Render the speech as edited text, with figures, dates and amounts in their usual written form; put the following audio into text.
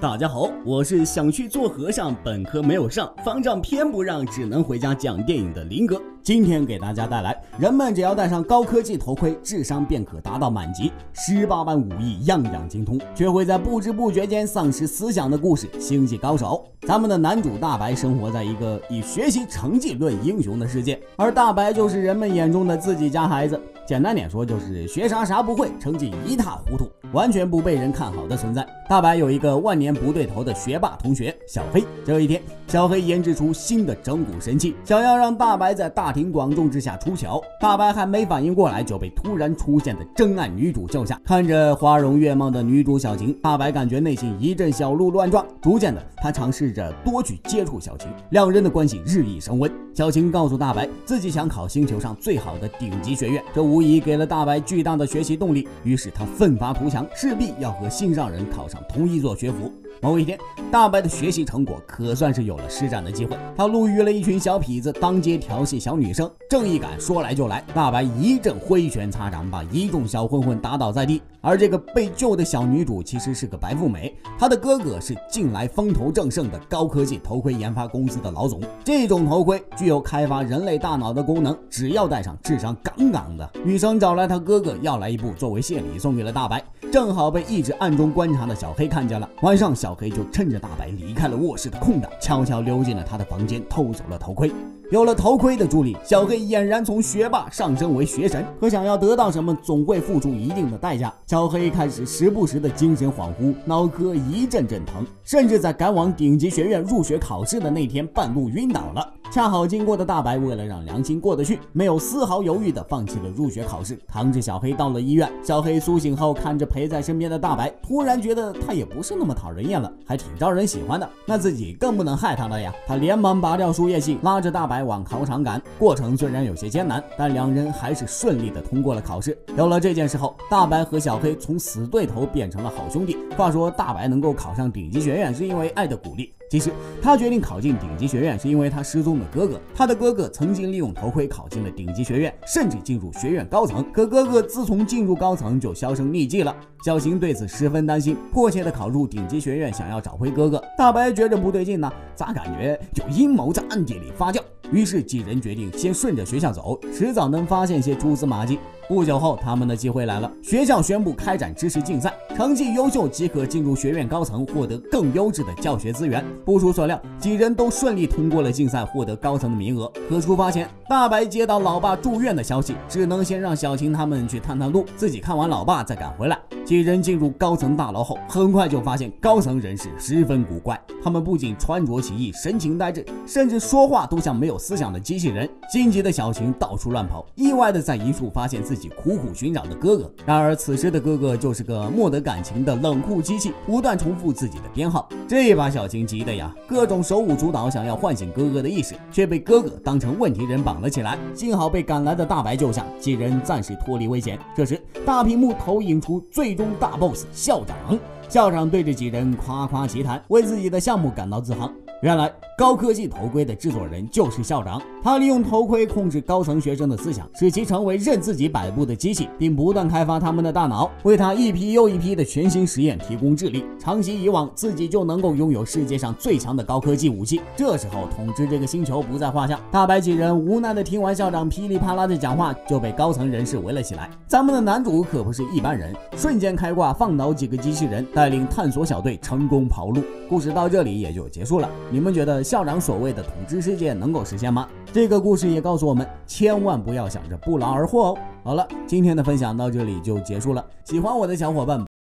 大家好，我是想去做和尚，本科没有上，方丈偏不让，只能回家讲电影的林哥。今天给大家带来，人们只要戴上高科技头盔，智商便可达到满级，18万武艺样样精通，却会在不知不觉间丧失思想的故事《星际高手》。咱们的男主大白生活在一个以学习成绩论英雄的世界，而大白就是人们眼中的自己家孩子。简单点说，就是学啥不会，成绩一塌糊涂，完全不被人看好的存在。大白有一个万年不对头的学霸同学小黑。这一天，小黑研制出新的整蛊神器，想要让大白在大庭广众之下出糗。大白还没反应过来，就被突然出现的真爱女主救下。看着花容月貌的女主小晴，大白感觉内心一阵小鹿乱撞。逐渐的，他尝试着多去接触小晴，两人的关系日益升温。小晴告诉大白，自己想考星球上最好的顶级学院，这无疑给了大白巨大的学习动力。于是他奋发图强，势必要和心上人考上同一座学府。某一天，大白的学习成果可算是有了施展的机会。他路遇了一群小痞子，当街调戏小女生，正义感说来就来，大白一阵挥拳擦掌，把一众小混混打倒在地。而这个被救的小女主其实是个白富美，她的哥哥是近来风头正盛的高科技头盔研发公司的老总。这种头盔具有开发人类大脑的功能，只要戴上，智商杠杠的。女生找来她哥哥要来一部作为谢礼送给了大白，正好被一直暗中观察的小黑看见了。晚上，小黑就趁着大白离开了卧室的空档，悄悄溜进了他的房间，偷走了头盔。有了头盔的助力，小黑俨然从学霸上升为学神。可想要得到什么，总会付出一定的代价。小黑开始时不时的精神恍惚，脑壳一阵阵疼，甚至在赶往顶级学院入学考试的那天半路晕倒了。恰好经过的大白为了让良心过得去，没有丝毫犹豫地放弃了入学考试，扛着小黑到了医院。小黑苏醒后，看着陪在身边的大白，突然觉得他也不是那么讨人厌了，还挺招人喜欢的。那自己更不能害他了呀！他连忙拔掉输液器，拉着大白往考场赶。过程虽然有些艰难，但两人还是顺利地通过了考试。有了这件事后，大白和小黑从死对头变成了好兄弟。话说大白能够考上顶级学院是因为爱的鼓励，其实他决定考进顶级学院是因为他失踪的哥哥。他的哥哥曾经利用头盔考进了顶级学院，甚至进入学院高层。可哥哥自从进入高层就销声匿迹了。小晴对此十分担心，迫切地考入顶级学院，想要找回哥哥。大白觉着不对劲呢，咋感觉有阴谋在暗地里发酵？于是几人决定先顺着学校走，迟早能发现些蛛丝马迹。不久后，他们的机会来了。学校宣布开展知识竞赛，成绩优秀即可进入学院高层，获得更优质的教学资源。不出所料，几人都顺利通过了竞赛，获得高层的名额。可出发前，大白接到老爸住院的消息，只能先让小晴他们去探探路，自己看完老爸再赶回来。几人进入高层大楼后，很快就发现高层人士十分古怪，他们不仅穿着奇异，神情呆滞，甚至说话都像没有思想的机器人。心急的小晴到处乱跑，意外的在一处发现自己苦苦寻找的哥哥。然而此时的哥哥就是个没得感情的冷酷机器，不断重复自己的编号。这把小晴急的呀，各种手舞足蹈，想要唤醒哥哥的意识，却被哥哥当成问题人绑了起来。幸好被赶来的大白救下，几人暂时脱离危险。这时大屏幕投影出最终大 BOSS 校长。校长对着几人夸夸其谈，为自己的项目感到自豪。原来高科技头盔的制作人就是校长，他利用头盔控制高层学生的思想，使其成为任自己摆布的机器，并不断开发他们的大脑，为他一批又一批的全新实验提供智力。长期以往，自己就能够拥有世界上最强的高科技武器。这时候统治这个星球不在话下。大白几人无奈的听完校长噼里啪啦的讲话，就被高层人士围了起来。咱们的男主可不是一般人，瞬间开挂放倒几个机器人，带领探索小队成功跑路。故事到这里也就结束了。你们觉得校长所谓的统治世界能够实现吗？这个故事也告诉我们，千万不要想着不劳而获哦。好了，今天的分享到这里就结束了。喜欢我的小伙伴